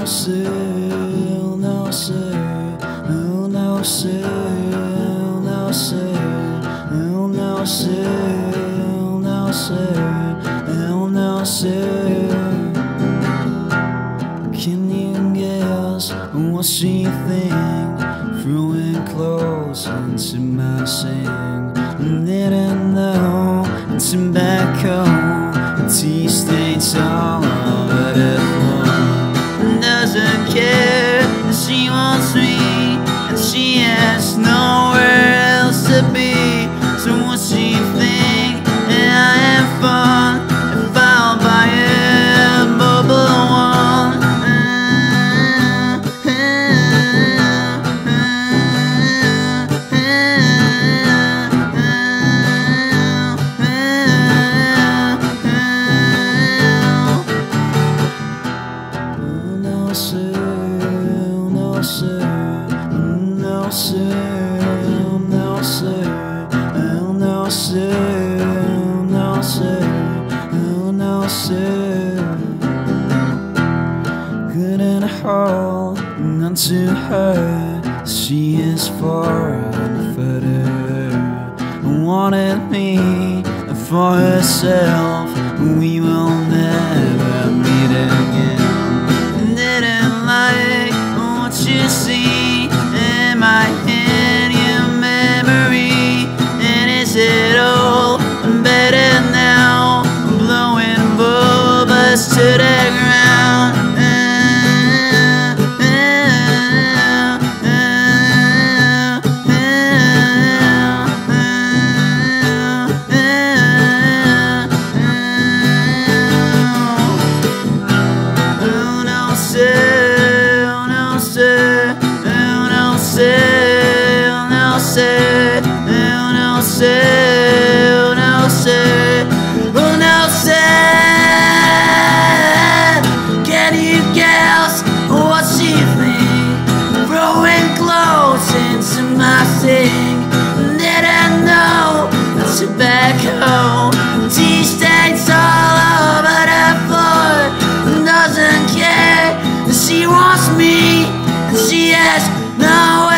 sir, oh no sir, oh no sir, oh no sir, oh no sir, oh no sir, oh no sir. Can you guess what she think? Throwing clothes into my sink. Didn't know tobacco, tea stains all over the floor. Doesn't care, she wants me, and she has nowhere else to be. So what she think? And I am fun if I'll buy a bubble one. No sir, no sir, no sir, no sir, no sir, no sir. Couldn't hold on to her, she is foreign further. Wanted me for herself, we will never meet again. Didn't like what you see in my head, your memory. And is it all better now? Blowing bubbles to the ground. Can you guess what she think? Throwing clothes into my sink. Didn't know tobacco, tea stains all over the floor. Doesn't care, she wants me, she has nowhere